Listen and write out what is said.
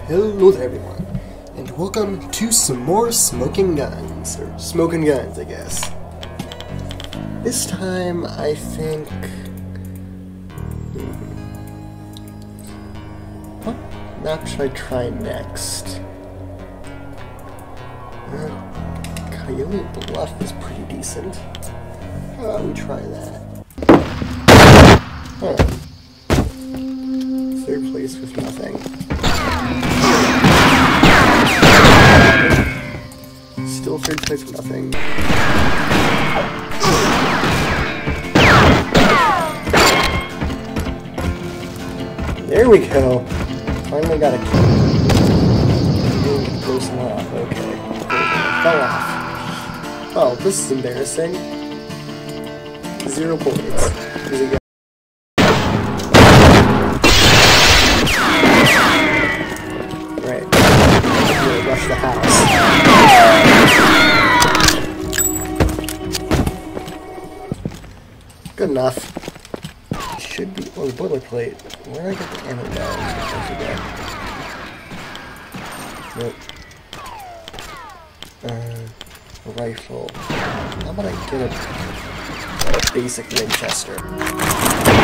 Hello there everyone, and welcome to some more Smokin Guns, or Smokin Guns, I guess. This time, I think... What map should I try next? Coyote Bluff is pretty decent. How about we try that? Huh. Third place with nothing. Still third place with nothing. There we go! Finally got a kill. Close enough. Okay. Fell off. Oh, this is embarrassing. 0 points. Easy go. Right. Really rush the house. Good enough. It should be. Oh, the boilerplate. Where did I get the ammo down? I forget. Nope. Rifle. How about I get a basic Winchester?